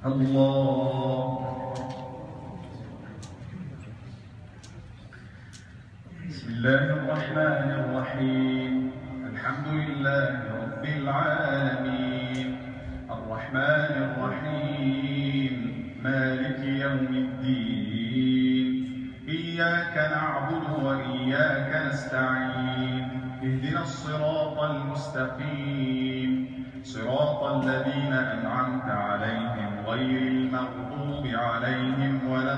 الله. بسم الله الرحمن الرحيم. الحمد لله رب العالمين، الرحمن الرحيم، مالك يوم الدين. إياك نعبد وإياك نستعين. اهدنا الصراط المستقيم، صراط الذين أنعمت عليهم غير المغضوب عليهم ولا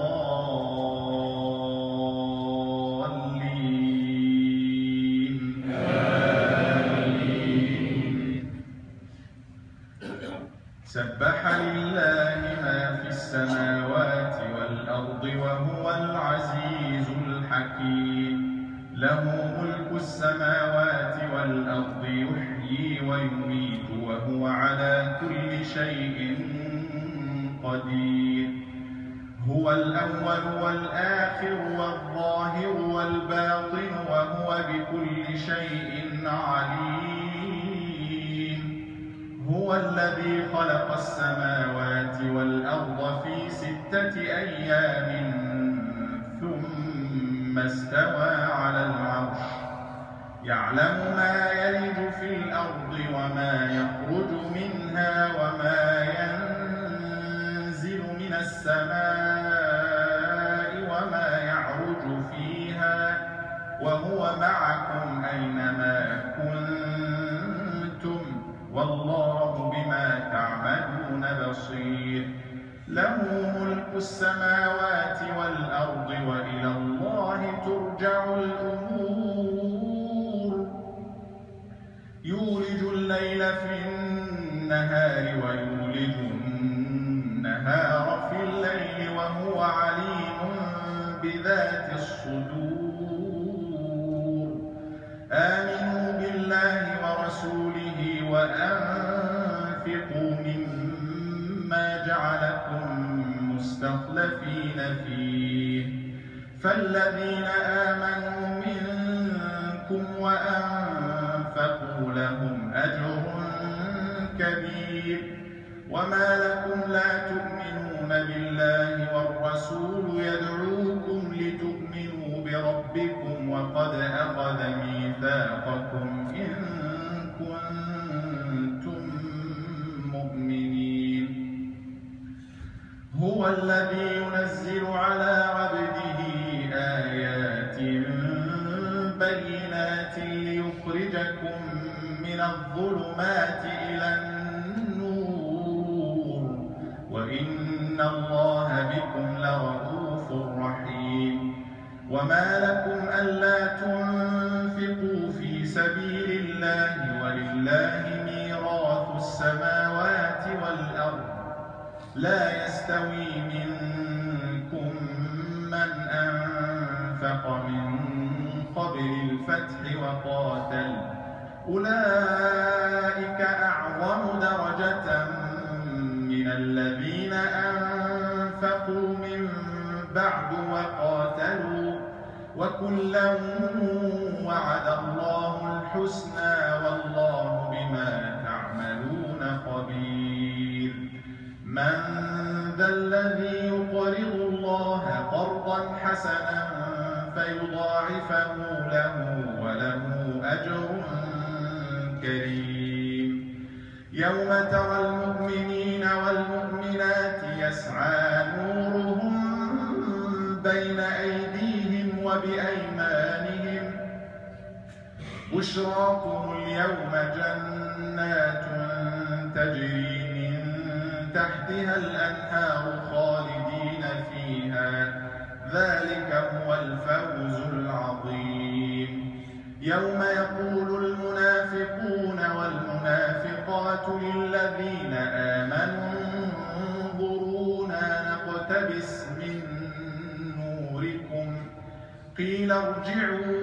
الضالين. آمين. سبح لله ما في السماوات والأرض وهو العزيز الحكيم. له ملك السماوات والأرض، يحيي ويميت وهو على كل شيء قدير. هو الأول والآخر والظاهر والباطن وهو بكل شيء عليم. هو الذي خلق السماوات والأرض في 6 أيام ثم استوى على العرش. يعلم ما يلج في الأرض وما يخرج منها وما ينزل من السماء وما يعرج فيها، وهو معكم أينما كنتم، والله بما تعملون بصير. له ملك السماوات والأرض وإلى الله ترجع الأمور. يولج الليل في النهار ويولج النهار في الليل وهو عليم بذات الصدور. آمنوا بالله ورسوله وأنفقوا مما جعلكم مستخلفين فيه، فالذين آمنوا منكم وأنفقوا لهم أجر كبير. وما لكم لا تؤمنون بالله والرسول يدعوكم لتؤمنوا بربكم وقد أخذ ميثاقكم إن كنتم مؤمنين. هو الذي ينزل على عبده آيات بينات ليخرجكم من الظلمات إلى النور، وإن الله بكم لرءوف رحيم. وما لكم ألا تنفقوا في سبيل الله ولله ميراث السماوات والأرض. لا يستوي منكم من أنفق من قبل الفتح وقاتل، أولئك أعظم درجة من الذين أنفقوا من بعد وقاتلوا، وكلا وعد الله الحسنى والله بما تعملون خبير. من ذا الذي يقرض الله قرضا حسنا فيضاعفه له وله أجر كريم. يوم ترى المؤمنين والمؤمنات يسعى نورهم بين أيديهم وبأيمانهم. بشراكم اليوم جنات تجري من تحتها الأنهار خالدين فيها، ذلك هو الفوز العظيم. يوم يقول المنافقون والمنافقات للذين آمنوا انظرونا نقتبس من نوركم، قيل ارجعوا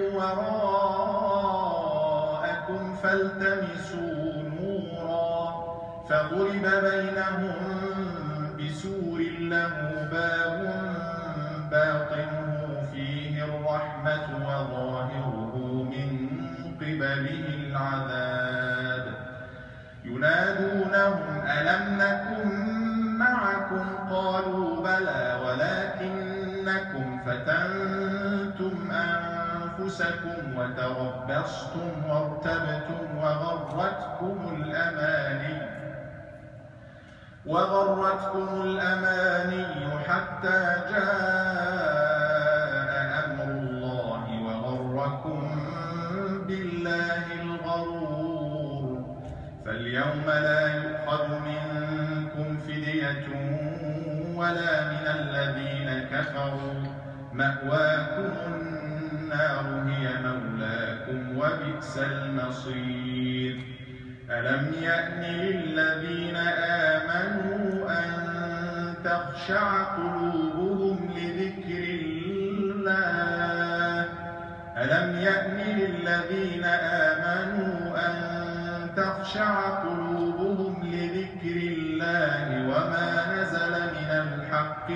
وراءكم فالتمسوا نورا، فضرب بينهم بسور له باب باطنه فيه الرحمة وظاهره من قبله العذاب. ينادونهم ألم نكن معكم قالوا بلى ولكنكم فتنتم أنفسكم وتربصتم وارتبتم وغرتكم الأماني حتى جاء أمر الله وغركم بالله الغرور. فاليوم لا يؤخذ منكم فدية ولا من الذين كفروا، مأواكم النار هي مولاكم وبئس المصير. ألم يأن للذين آمنوا أن تخشع قلوبهم لذكر الله ألم يأن للذين آمنوا أن تخشع قلوبهم لذكر الله وما نزل من الحق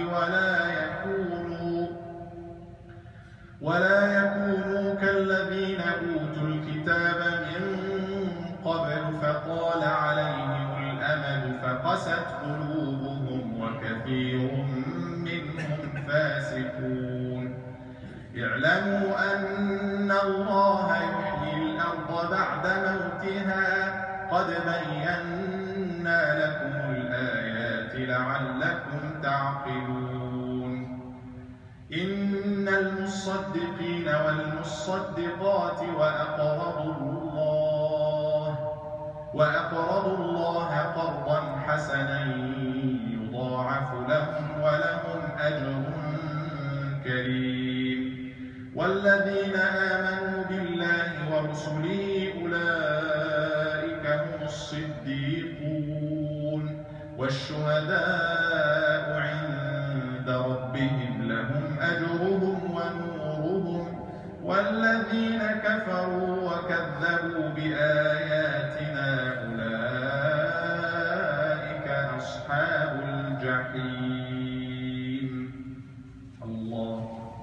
ولا يكونوا كالذين أوتوا الكتاب من قبل فطال عليهم الأمد فقست قلوبهم وكثير منهم فاسقون. اعلموا أن الله يحيي الأرض بعد موتها قد بينا لكم الآيات لعلكم تعقلون. إن المصدقين والمصدقات وأقرضوا الله قرضا حسنا يضاعف لهم ولهم أجر كريم. والذين آمنوا بالله ورسله أولئك هم الصديقون والشهداء عند ربهم لهم أجرهم ونورهم. والذين كفروا وكذبوا بآياتنا أولئك أصحاب الجحيم. الله.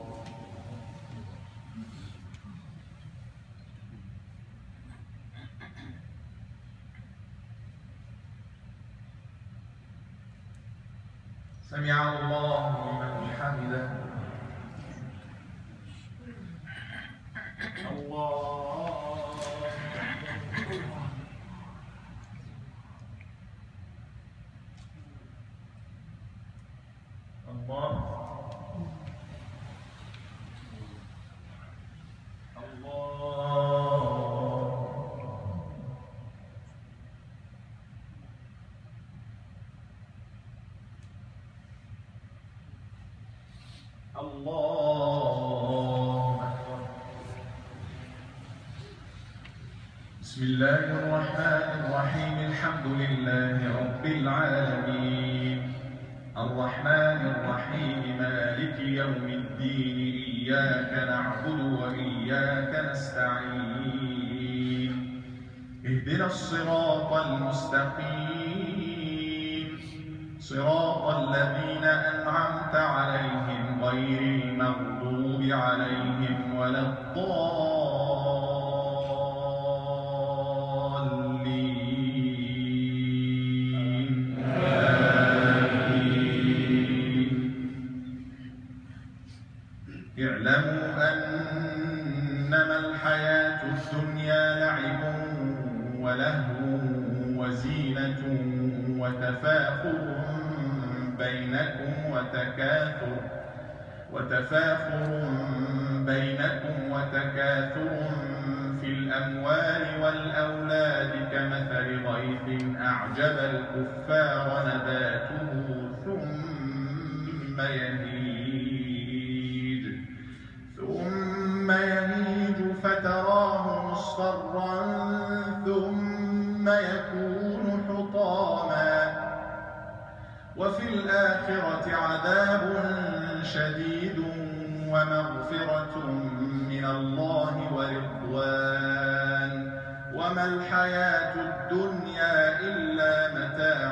سمع الله لمن حمده. الله أكبر. بسم الله الرحمن الرحيم. الحمد لله رب العالمين الرحمن الرحيم مالك يوم الدين إياك نعبد وإياك نستعين اهدنا الصراط المستقيم صراط الذين أنعمت عليهم غير المغضوب عليهم ولا الضالين. اعلموا أنما الحياة الدنيا لعب ولهو وزينة وتفاخر بينكم وتكاثر في الأموال والأولاد كمثل غيث أعجب الكفار نباته ثم يهيج فتراه مصفرا ثم يكون حطاما وفي الآخرة عذاب شديد ومغفرة من الله ورضوان وما الحياة الدنيا إلا متاع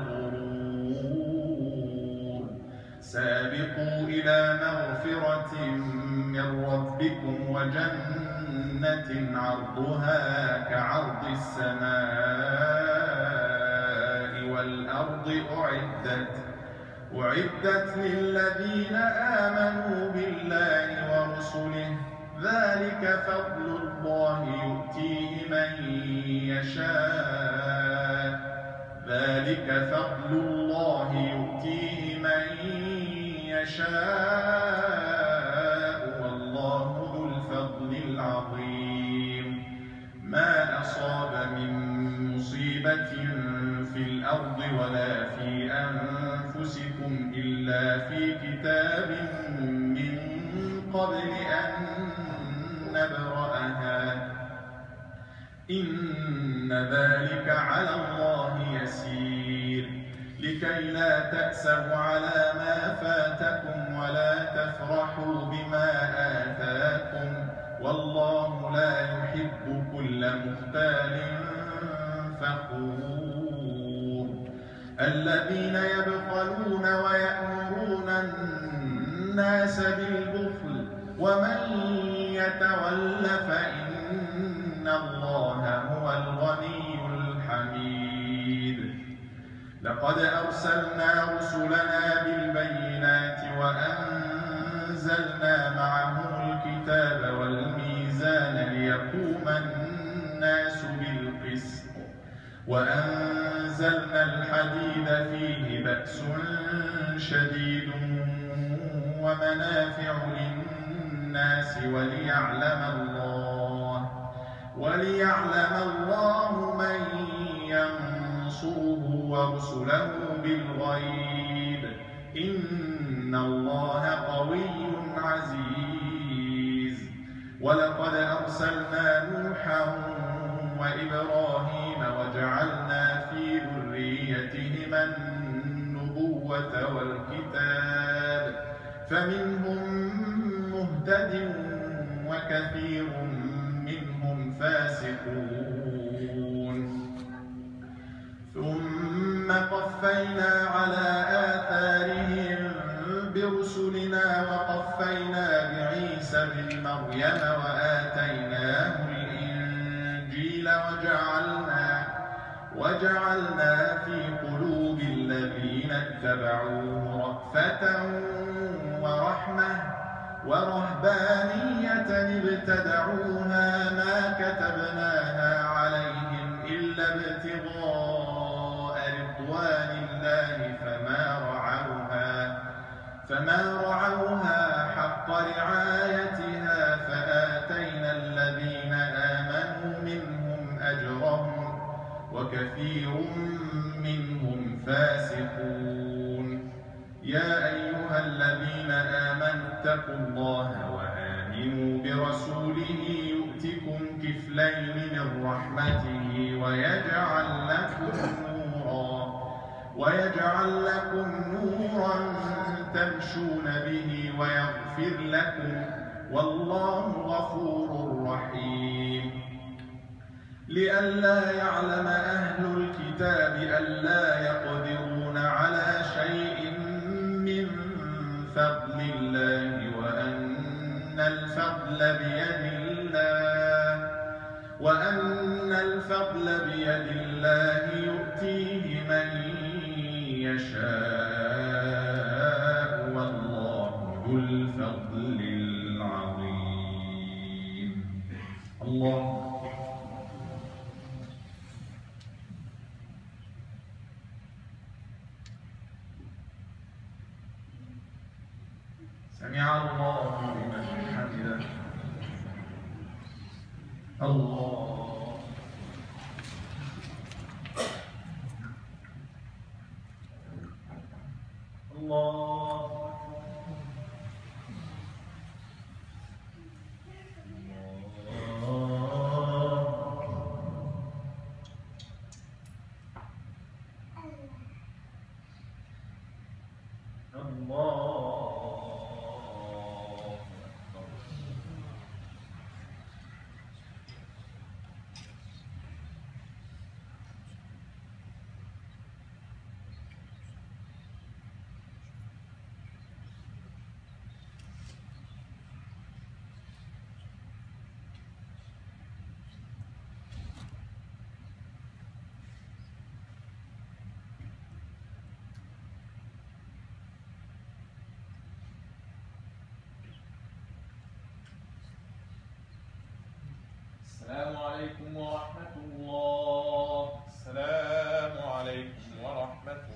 الغرور. سابقوا إلى مغفرة من ربكم وجنة عرضها كعرض السماء والأرض أعدت للذين آمنوا بالله ورسله ذلك فضل الله يؤتيه من يشاء ذلك فضل الله يؤتيه من يشاء والله ذو الفضل العظيم ما أصاب من مصيبة في الأرض ولا في أنفسكم إلا في كتاب من قبل أن نبرأها إن ذلك على الله يسير لكي لا تأسوا على ما فاتكم ولا تفرحوا بما آتاكم والله لا يحب كل مختال فخور الذين يبخلون ويأمرون الناس بالبخل ومن يتول فإن الله هو الغني الحميد لقد أرسلنا رسلنا بالبينات وأنزلنا معهم الكتاب والميزان ليقوم الناس بالقسط وأنزلنا الحديد فيه بأس شديد ومنافع للناس وليعلم الله من ينصره ورسله بالغيب إن الله قوي عزيز ولقد أرسلنا نوحا وإبراهيم وجعلنا في ذريتهما النبوة والكتاب فمنهم مهتد وكثير منهم فاسقون ثم قفينا على آثارهم برسلنا وقفينا بعيسى ابن مريم وآتيناه الإنجيل وجعلنا في قلوب الذين اتبعوه رأفة ورحمة ورهبانية ابتدعوها ما كتبناها عليهم إلا ابتغاء رضوان الله فما رعوها حق رعايتها فآتينا الذين آمنوا منهم أجرهم وكثير منهم فاسقون يا أيها الذين آمنوا اتقوا الله وآمنوا برسوله يؤتكم كفلين من رحمته ويجعل لكم نورا تمشون به ويغفر لكم والله غفور رحيم لئلا يعلم أهل الكتاب ألا يقدرون على شيء من فضل الله وأن الفضل بيد الله يؤتيه من يشاء والله ذو الفضل العظيم الله سمع الله لمن حمده الله السلام عليكم ورحمة الله. السلام عليكم ورحمة